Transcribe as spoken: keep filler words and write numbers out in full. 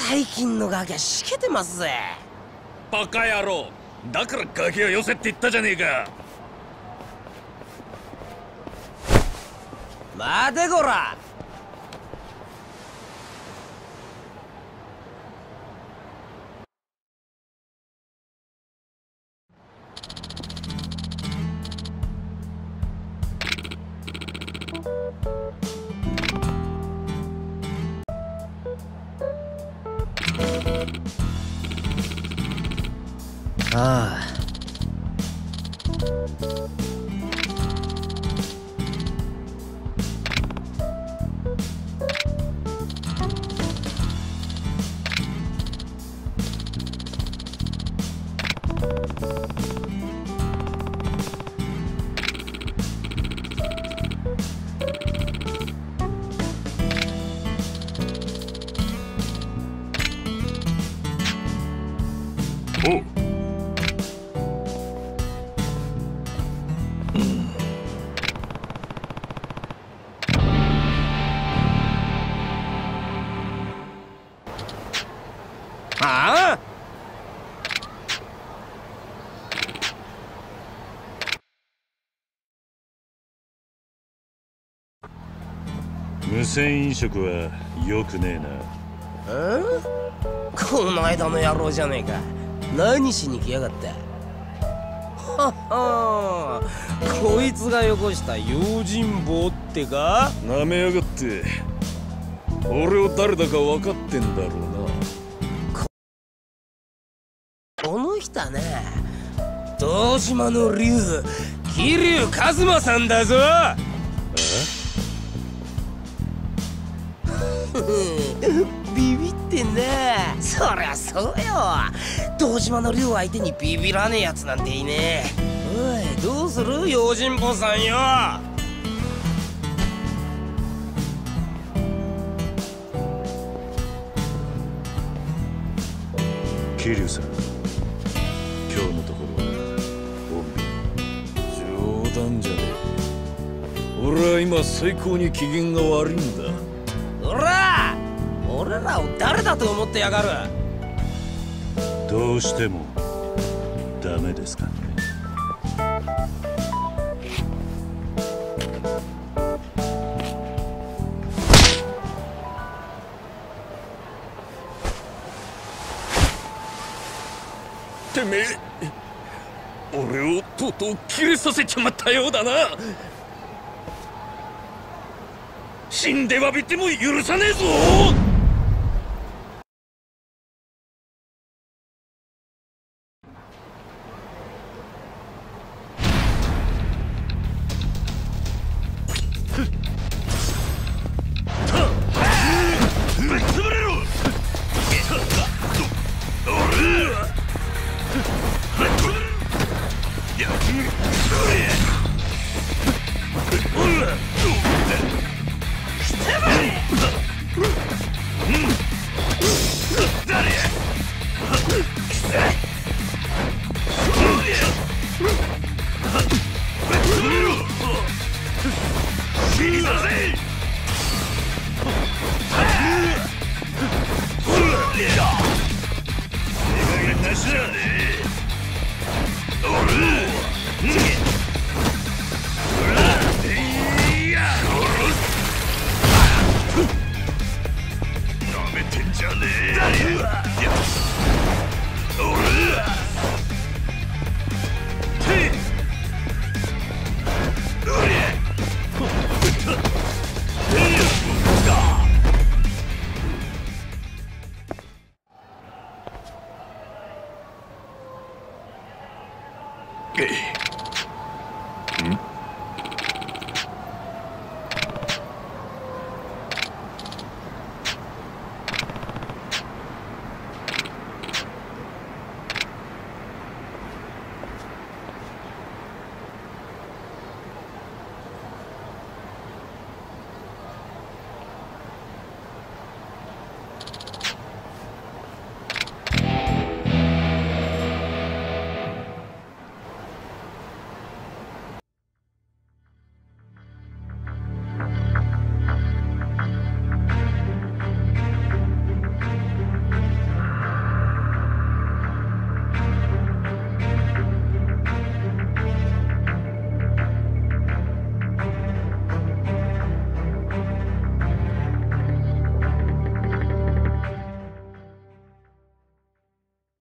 最近のガキはしけてますぜ。 バカ野郎、だからガキを寄せって言ったじゃねえか。 待てこら。ああ。 おう。 ああ。 無銭飲食はよくねえな。 え？この間の野郎じゃねえか。何しに来やがった。はっはー、こいつがよこした用心棒ってか。 なめやがって。俺を誰だか分かってんだろうな。 この人はな、堂島の竜、桐生一馬さんだぞ。ビビってんな。そりゃそうよ。堂島の竜相手にビビらねえやつなんていねえ。おい、どうする用心棒さんよ。 桐生さん、今日のところは穏便。冗談じゃねえ。俺は今最高に機嫌が悪いんだ。 おら、俺らを誰だと思ってやがる。 どうしてもダメですかね。てめえ、俺をとうとう切れさせちまったようだな。死んで詫びても許さねえぞ。ぶっ潰れろ。なめてんじゃねえ。